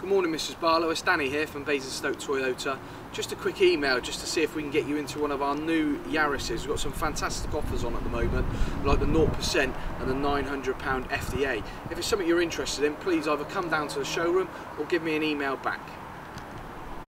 Good morning, Mrs. Barlow. It's Danny here from Basingstoke Toyota. Just a quick email just to see if we can get you into one of our new Yaris's. We've got some fantastic offers on at the moment, like the 0% and the £900 FDA. If it's something you're interested in, please either come down to the showroom or give me an email back.